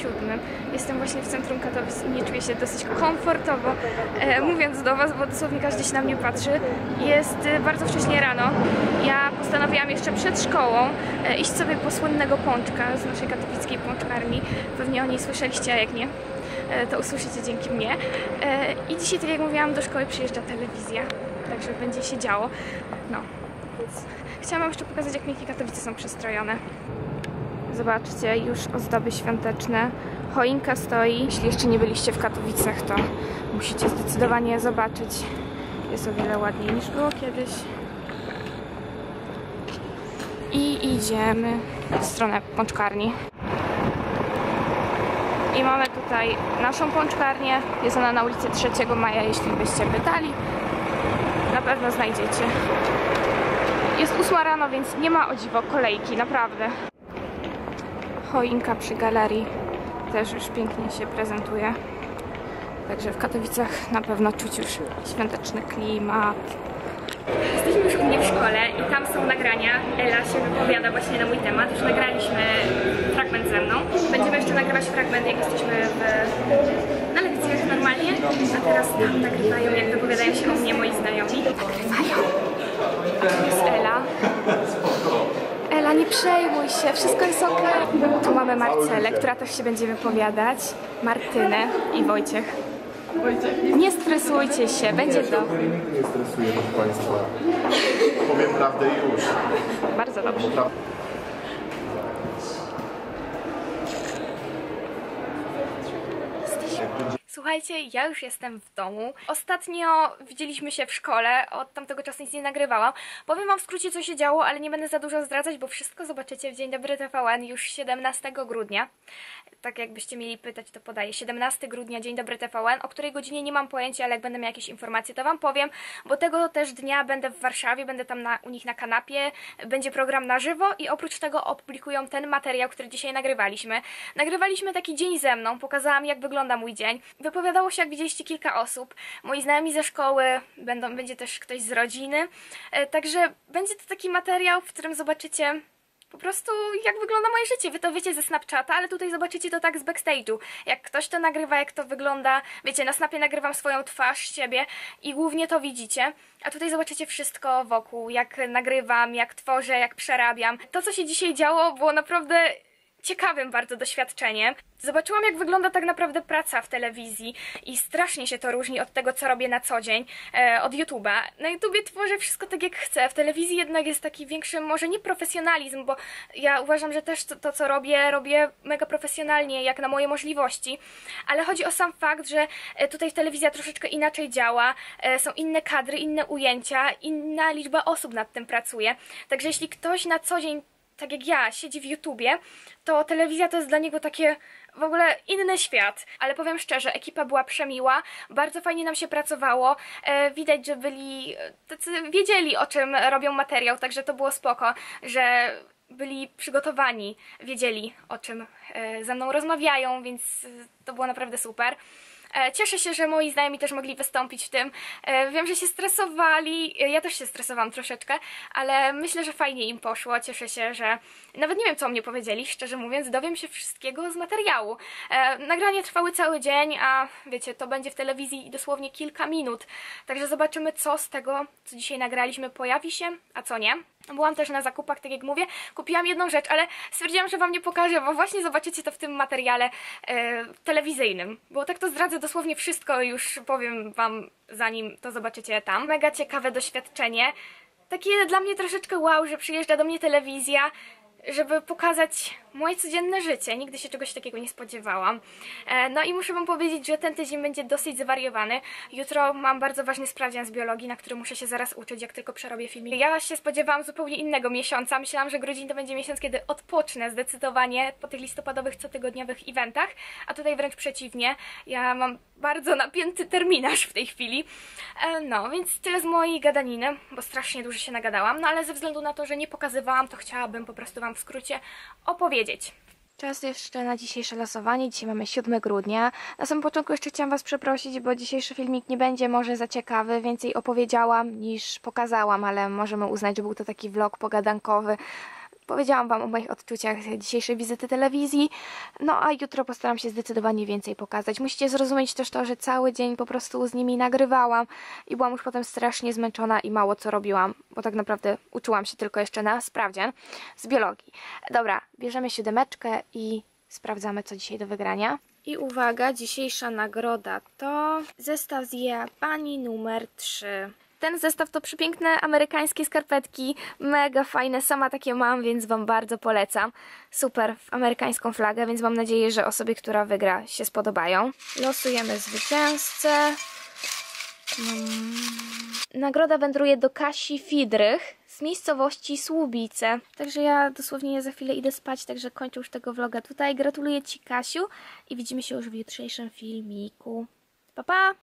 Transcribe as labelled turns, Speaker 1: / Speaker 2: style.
Speaker 1: 7. Jestem właśnie w centrum Katowic i nie czuję się dosyć komfortowo mówiąc do Was, bo dosłownie każdy się na mnie patrzy. Jest bardzo wcześnie rano. Ja postanowiłam jeszcze przed szkołą iść sobie po słynnego pączka z naszej katowickiej pączkarni. Pewnie o niej słyszeliście, a jak nie, to usłyszycie dzięki mnie. I dzisiaj, tak jak mówiłam, do szkoły przyjeżdża telewizja, także będzie się działo. No, więc chciałam wam jeszcze pokazać, jak pięknie Katowice są przystrojone. Zobaczcie, już ozdoby świąteczne. Choinka stoi. Jeśli jeszcze nie byliście w Katowicach, to musicie zdecydowanie zobaczyć. Jest o wiele ładniej niż było kiedyś. I idziemy w stronę pączkarni. I mamy tutaj naszą pączkarnię. Jest ona na ulicy 3 Maja, jeśli byście pytali. Na pewno znajdziecie. Jest 8 rano, więc nie ma o dziwo kolejki, naprawdę. Choinka przy galerii też już pięknie się prezentuje. Także w Katowicach na pewno czuć już świąteczny klimat. Jesteśmy już u mnie w szkole i tam są nagrania. Ela się wypowiada właśnie na mój temat. Już nagraliśmy fragment ze mną. Będziemy jeszcze nagrywać fragment, jak jesteśmy na lekcjach normalnie. A teraz tam nagrywają, jak wypowiadają się o mnie moi znajomi. Nagrywają. A tu jest Ela. Ela, nie przejmuj się, wszystko jest ok. Tu mamy Marcelę, która też się będzie wypowiadać. Martynę i Wojciech. Nie stresujcie się, będzie to.
Speaker 2: Nie stresuję, proszę Państwa. Powiem prawdę już.
Speaker 1: Bardzo dobrze. Słuchajcie, ja już jestem w domu. Ostatnio widzieliśmy się w szkole, od tamtego czasu nic nie nagrywałam. Powiem wam w skrócie, co się działo, ale nie będę za dużo zdradzać, bo wszystko zobaczycie w Dzień Dobry TVN już 17 grudnia. Tak jakbyście mieli pytać, to podaję. 17 grudnia, Dzień Dobry TVN. O której godzinie nie mam pojęcia, ale jak będę miała jakieś informacje, to wam powiem, bo tego też dnia będę w Warszawie, będę tam u nich na kanapie, będzie program na żywo i oprócz tego opublikują ten materiał, który dzisiaj nagrywaliśmy. Nagrywaliśmy taki dzień ze mną, pokazałam, jak wygląda mój dzień. Wypowiadało się, jak widzieliście, kilka osób. Moi znajomi ze szkoły, będzie też ktoś z rodziny. Także będzie to taki materiał, w którym zobaczycie po prostu, jak wygląda moje życie. Wy to wiecie ze Snapchata, ale tutaj zobaczycie to tak z backstage'u. Jak ktoś to nagrywa, jak to wygląda. Wiecie, na Snapie nagrywam swoją twarz, siebie i głównie to widzicie. A tutaj zobaczycie wszystko wokół, jak nagrywam, jak tworzę, jak przerabiam. To, co się dzisiaj działo, było naprawdę ciekawym bardzo doświadczeniem. Zobaczyłam, jak wygląda tak naprawdę praca w telewizji i strasznie się to różni od tego, co robię na co dzień, od YouTube'a. Na YouTubie tworzę wszystko tak, jak chcę. W telewizji jednak jest taki większy, może nie profesjonalizm, bo ja uważam, że też to co robię mega profesjonalnie, jak na moje możliwości. Ale chodzi o sam fakt, że tutaj telewizja troszeczkę inaczej działa, są inne kadry, inne ujęcia, inna liczba osób nad tym pracuje. Także jeśli ktoś na co dzień, tak jak ja, siedzi w YouTubie, to telewizja to jest dla niego takie w ogóle inny świat. Ale powiem szczerze, ekipa była przemiła, bardzo fajnie nam się pracowało, widać, że wiedzieli, o czym robią materiał, także to było spoko, że byli przygotowani, wiedzieli, o czym ze mną rozmawiają, więc to było naprawdę super. Cieszę się, że moi znajomi też mogli wystąpić w tym. Wiem, że się stresowali, ja też się stresowałam troszeczkę, ale myślę, że fajnie im poszło. Cieszę się, że nawet nie wiem, co o mnie powiedzieli, szczerze mówiąc, dowiem się wszystkiego z materiału. Nagrania trwały cały dzień, a wiecie, to będzie w telewizji dosłownie kilka minut. Także zobaczymy, co z tego, co dzisiaj nagraliśmy, pojawi się, a co nie. Byłam też na zakupach, tak jak mówię, kupiłam jedną rzecz, ale stwierdziłam, że wam nie pokażę, bo właśnie zobaczycie to w tym materiale telewizyjnym. Bo tak to zdradzę dosłownie wszystko, już powiem wam, zanim to zobaczycie tam. Mega ciekawe doświadczenie. Takie dla mnie troszeczkę wow, że przyjeżdża do mnie telewizja, żeby pokazać moje codzienne życie. Nigdy się czegoś takiego nie spodziewałam. No i muszę wam powiedzieć, że ten tydzień będzie dosyć zwariowany. Jutro mam bardzo ważny sprawdzian z biologii, na który muszę się zaraz uczyć, jak tylko przerobię filmik. Ja się spodziewałam zupełnie innego miesiąca. Myślałam, że grudzień to będzie miesiąc, kiedy odpocznę zdecydowanie po tych listopadowych, cotygodniowych eventach, a tutaj wręcz przeciwnie. Ja mam bardzo napięty terminarz w tej chwili. No, więc tyle z mojej gadaniny, bo strasznie dużo się nagadałam, no ale ze względu na to, że nie pokazywałam, to chciałabym po prostu wam w skrócie opowiedzieć. Czas jeszcze na dzisiejsze losowanie. Dzisiaj mamy 7 grudnia. Na samym początku jeszcze chciałam was przeprosić, bo dzisiejszy filmik nie będzie może za ciekawy. Więcej opowiedziałam niż pokazałam, ale możemy uznać, że był to taki vlog pogadankowy. Powiedziałam Wam o moich odczuciach dzisiejszej wizyty telewizji, no a jutro postaram się zdecydowanie więcej pokazać. Musicie zrozumieć też to, że cały dzień po prostu z nimi nagrywałam i byłam już potem strasznie zmęczona i mało co robiłam, bo tak naprawdę uczyłam się tylko jeszcze na sprawdzian z biologii. Dobra, bierzemy 7 i sprawdzamy, co dzisiaj do wygrania. I uwaga, dzisiejsza nagroda to zestaw z Japanii numer 3. Ten zestaw to przepiękne amerykańskie skarpetki, mega fajne, sama takie mam, więc Wam bardzo polecam. Super, w amerykańską flagę, więc mam nadzieję, że osobie, która wygra, się spodobają. Losujemy zwycięzcę. Nagroda wędruje do Kasi Fidrych z miejscowości Słubice. Także ja dosłownie za chwilę idę spać, także kończę już tego vloga tutaj. Gratuluję Ci, Kasiu, i widzimy się już w jutrzejszym filmiku. Pa, pa!